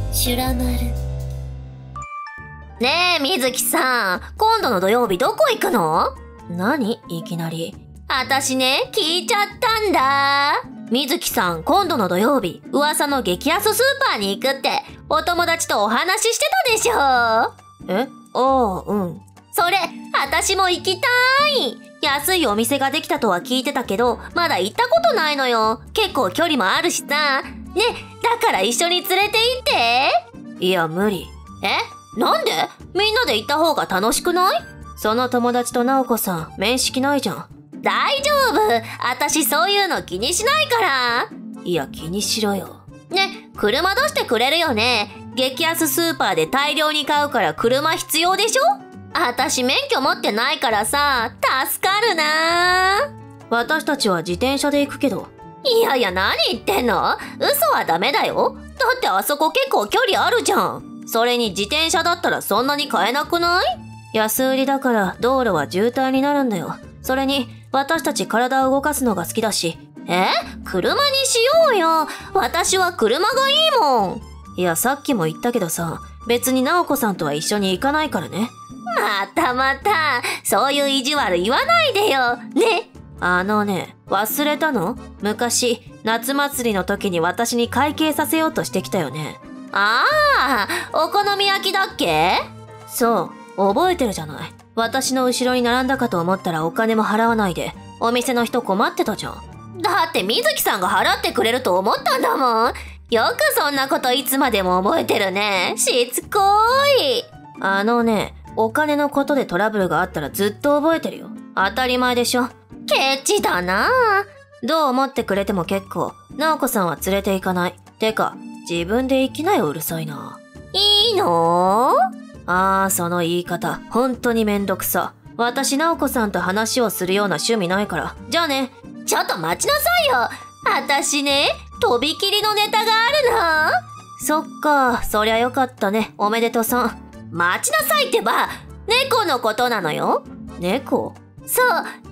シュラマル。 ねえ、みずきさん、今度の土曜日どこ行くの？何？いきなり。あたしね、聞いちゃったんだ。みずきさん、今度の土曜日、噂の激安スーパーに行くって、お友達とお話ししてたでしょ。え？ああ、うん。それ、あたしも行きたい。安いお店ができたとは聞いてたけど、まだ行ったことないのよ。結構距離もあるしさ。ね、だから一緒に連れて行って。いや、無理。なんで？みんなで行った方が楽しくない？その友達と直子さん、面識ないじゃん。大丈夫。あたしそういうの気にしないから。いや、気にしろよ。ね、車出してくれるよね。激安スーパーで大量に買うから車必要でしょ？あたし免許持ってないからさ、助かるな。私たちは自転車で行くけど。いやいや、何言ってんの？嘘はダメだよ。だってあそこ結構距離あるじゃん。それに自転車だったらそんなに買えなくない？安売りだから道路は渋滞になるんだよ。それに私たち体を動かすのが好きだし。車にしようよ。私は車がいいもん。いや、さっきも言ったけどさ、別に直子さんとは一緒に行かないからね。またまた、そういう意地悪言わないでよ。ね。忘れたの？昔、夏祭りの時に私に会計させようとしてきたよね。ああ、お好み焼きだっけ？そう、覚えてるじゃない。私の後ろに並んだかと思ったらお金も払わないで、お店の人困ってたじゃん。だって水木さんが払ってくれると思ったんだもん。よくそんなこといつまでも覚えてるね。しつこい。お金のことでトラブルがあったらずっと覚えてるよ。当たり前でしょ。ケチだな。どう思ってくれても結構。直子さんは連れて行かない。てか、自分で行きなよ、うるさいな。いいの？その言い方、本当にめんどくさ。私、直子さんと話をするような趣味ないから。じゃあね。ちょっと待ちなさいよ。あたしね、とびきりのネタがあるの。そっか、そりゃよかったね。おめでとうさん。待ちなさいってば、猫のことなのよ。猫？そう、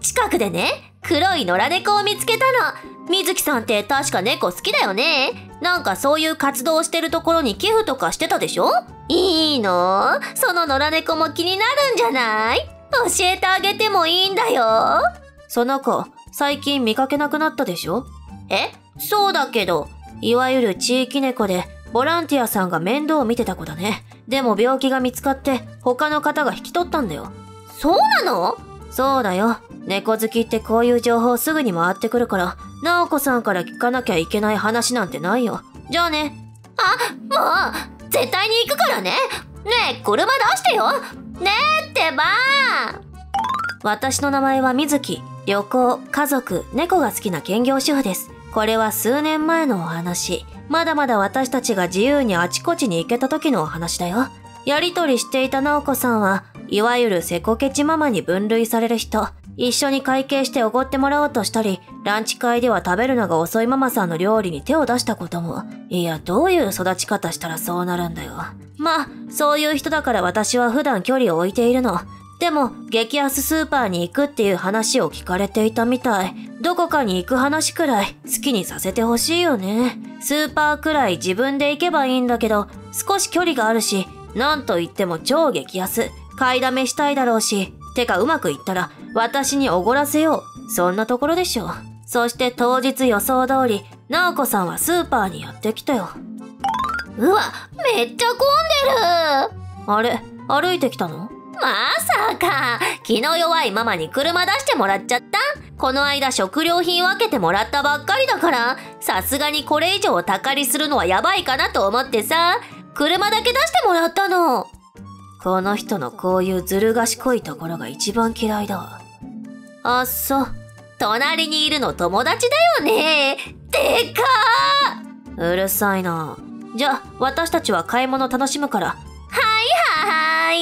近くでね、黒い野良猫を見つけたの。水木さんって確か猫好きだよね。なんかそういう活動をしてるところに寄付とかしてたでしょ？いいの？その野良猫も気になるんじゃない？教えてあげてもいいんだよ。その子、最近見かけなくなったでしょ？そうだけど、いわゆる地域猫で、ボランティアさんが面倒を見てた子だね。でも病気が見つかって他の方が引き取ったんだよ。そうなの？そうだよ。猫好きってこういう情報すぐに回ってくるから、直子さんから聞かなきゃいけない話なんてないよ。じゃあね。もう、絶対に行くからね。ねえ、車出してよ。ねえってば。私の名前は水木。旅行、家族、猫が好きな兼業主婦です。これは数年前のお話。まだまだ私たちが自由にあちこちに行けた時のお話だよ。やりとりしていた直子さんは、いわゆるセコケチママに分類される人。一緒に会計しておごってもらおうとしたり、ランチ会では食べるのが遅いママさんの料理に手を出したことも。いや、どういう育ち方したらそうなるんだよ。まあ、そういう人だから私は普段距離を置いているの。でも、激安スーパーに行くっていう話を聞かれていたみたい。どこかに行く話くらい好きにさせてほしいよね。スーパーくらい自分で行けばいいんだけど、少し距離があるし、なんといっても超激安。買いだめしたいだろうし。てかうまくいったら、私におごらせよう。そんなところでしょ。そして当日予想通り、直子さんはスーパーにやってきたよ。うわ、めっちゃ混んでる。あれ、歩いてきたの？まさか、気の弱いママに車出してもらっちゃった。この間食料品分けてもらったばっかりだから、さすがにこれ以上高利するのはやばいかなと思ってさ、車だけ出してもらったの。この人のこういうずる賢いところが一番嫌いだわ。あっそ。隣にいるの友達だよね。でかー。うるさいな。じゃあ、私たちは買い物楽しむから。はい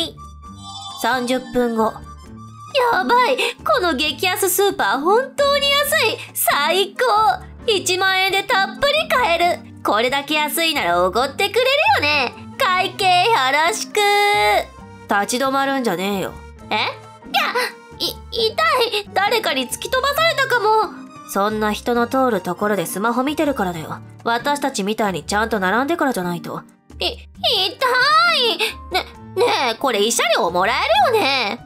。30分後。やばい。この激安スーパー本当に安い。最高。1万円でたっぷり買える。これだけ安いならおごってくれるよね。会計よろしく。立ち止まるんじゃねえよ。痛い。誰かに突き飛ばされたかも。そんな人の通るところでスマホ見てるからだよ。私たちみたいにちゃんと並んでからじゃないと。 痛い。ねえ、これ慰謝料もらえるよね。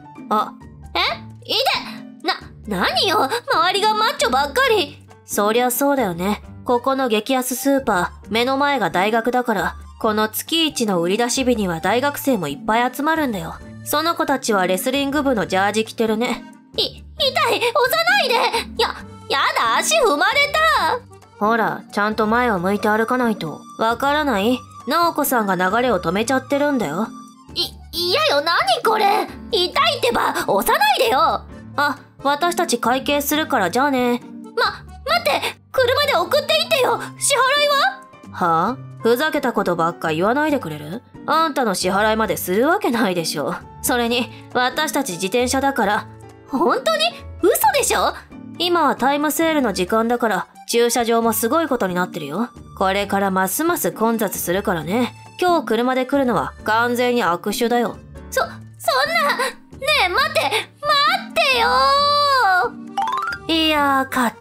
何よ、周りがマッチョばっかり。そりゃそうだよね。ここの激安スーパー、目の前が大学だから、この月一の売り出し日には大学生もいっぱい集まるんだよ。その子たちはレスリング部のジャージ着てるね。痛い、押さないで。やだ、足踏まれた。ほら、ちゃんと前を向いて歩かないと。わからない？直子さんが流れを止めちゃってるんだよ。嫌よ、何これ。痛いってば、押さないでよ。私たち会計するからじゃあね。待って、車で送っていってよ。支払いは？はあ？ふざけたことばっか言わないでくれる？あんたの支払いまでするわけないでしょ。それに、私たち自転車だから。本当に？嘘でしょ？今はタイムセールの時間だから、駐車場もすごいことになってるよ。これからますます混雑するからね。今日車で来るのは完全に悪手だよ。そんな、ねえ、待ってよー。いやー、買った。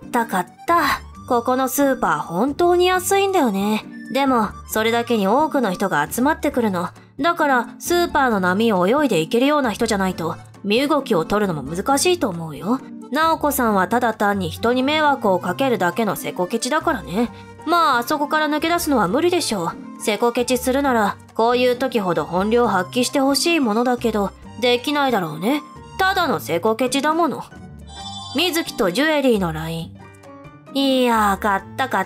ここのスーパー本当に安いんだよね。でも、それだけに多くの人が集まってくるの。だから、スーパーの波を泳いでいけるような人じゃないと、身動きを取るのも難しいと思うよ。直子さんはただ単に人に迷惑をかけるだけのセコケチだからね。あそこから抜け出すのは無理でしょう。セコケチするなら、こういう時ほど本領発揮してほしいものだけど、できないだろうね。ただのセコケチだもの。水木とジュエリーの LINE。いやー、買った。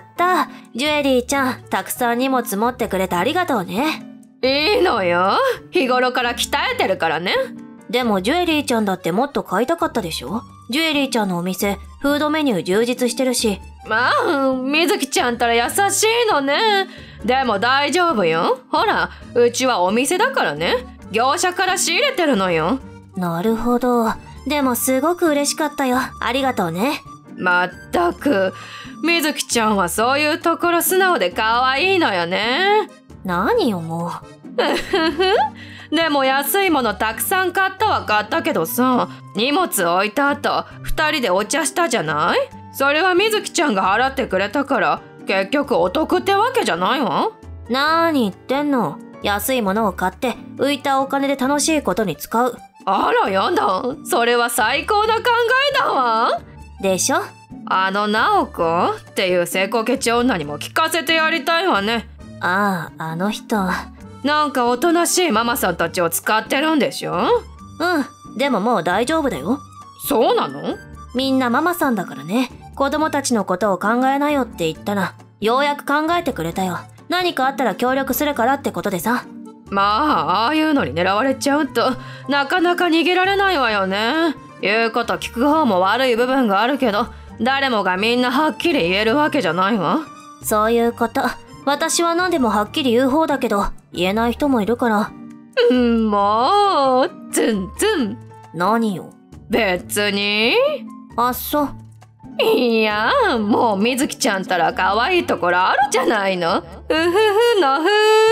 ジュエリーちゃん、たくさん荷物持ってくれてありがとうね。 いいのよ。日頃から鍛えてるからね。 でもジュエリーちゃんだってもっと買いたかったでしょ？ジュエリーちゃんのお店、フードメニュー充実してるし。 水木ちゃんったら優しいのね。でも大丈夫よ。ほら、うちはお店だからね。業者から仕入れてるのよ。 なるほど。でもすごく嬉しかったよ。ありがとうね。 まったく、水木ちゃんはそういうところ素直で可愛いのよね。 何よもう。でも安いものたくさん買ったけどさ、荷物置いた後、2人でお茶したじゃない？それは水木ちゃんが払ってくれたから、結局お得ってわけじゃないわ。 何言ってんの？安いものを買って浮いたお金で楽しいことに使う。 あらやだ。それは最高な考えだわ。 でしょ？ 直子っていうセコケチ女にも聞かせてやりたいわね。 あの人。 なんかおとなしいママさんたちを使ってるんでしょ？ でももう大丈夫だよ。 そうなの？ みんなママさんだからね。子供たちのことを考えなよって言ったら、ようやく考えてくれたよ。何かあったら協力するからってことでさ。 ああいうのに狙われちゃうと、なかなか逃げられないわよね。言うこと聞く方も悪い部分があるけど、誰もがみんなはっきり言えるわけじゃないわ。 そういうこと。私は何でもはっきり言う方だけど、言えない人もいるから。 もう、ズンズン。 何よ。 別に。 そう。 いや、もう水木ちゃんたら可愛いところあるじゃないの。のふ。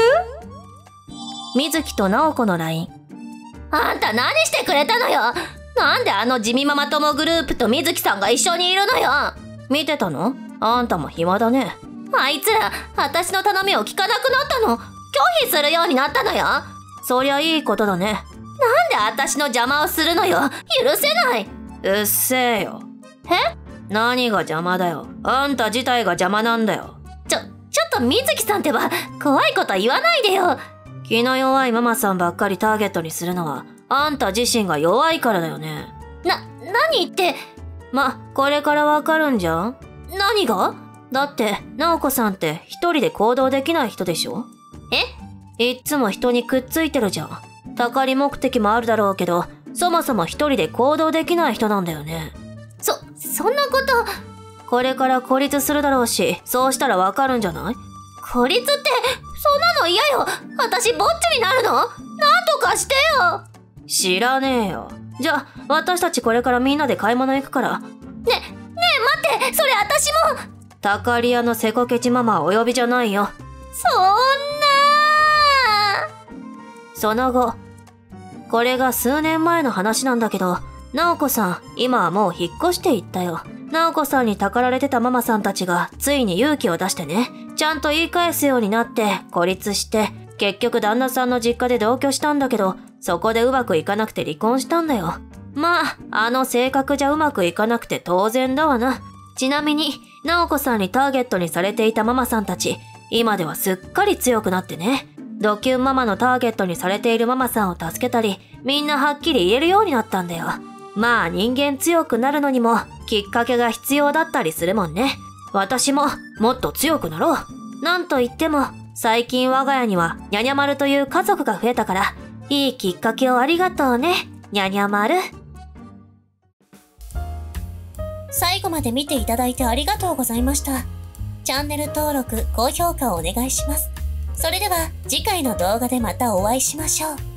水木と直子の LINE。あんた何してくれたのよ。なんであの地味ママ友グループと水木さんが一緒にいるのよ。見てたの？あんたも暇だね。あいつら、私の頼みを聞かなくなったの。拒否するようになったのよ。そりゃいいことだね。なんで私の邪魔をするのよ。許せない。うっせえよ。何が邪魔だよ。あんた自体が邪魔なんだよ。ちょっと水木さんってば、怖いこと言わないでよ。気の弱いママさんばっかりターゲットにするのは、あんた自身が弱いからだよね。何って。これからわかるんじゃん？何が？だって、直子さんって一人で行動できない人でしょ？いっつも人にくっついてるじゃん。たかり目的もあるだろうけど、そもそも一人で行動できない人なんだよね。そんなこと。これから孤立するだろうし、そうしたらわかるんじゃない？孤立って、そんなの嫌よ。私ぼっちになるの？なんとかしてよ。知らねえよ。じゃあ、私たちこれからみんなで買い物行くから。ねえ待って、それ私も。たかり屋のセコケチママはお呼びじゃないよ。そんな。その後、これが数年前の話なんだけど、直子さん、今はもう引っ越していったよ。直子さんにたかられてたママさんたちがついに勇気を出してね、ちゃんと言い返すようになって孤立して、 結局旦那さんの実家で同居したんだけど、そこでうまくいかなくて離婚したんだよ。まあ、あの性格じゃうまくいかなくて当然だわな。ちなみに、直子さんにターゲットにされていたママさんたち、今ではすっかり強くなってね。ドキュンママのターゲットにされているママさんを助けたり、みんなはっきり言えるようになったんだよ。まあ人間強くなるのにもきっかけが必要だったりするもんね。私ももっと強くなろう。なんといっても最近我が家にはにゃにゃまるという家族が増えたから、いいきっかけをありがとうね、にゃにゃまる。最後まで見ていただいてありがとうございました。チャンネル登録、高評価をお願いします。それでは次回の動画でまたお会いしましょう。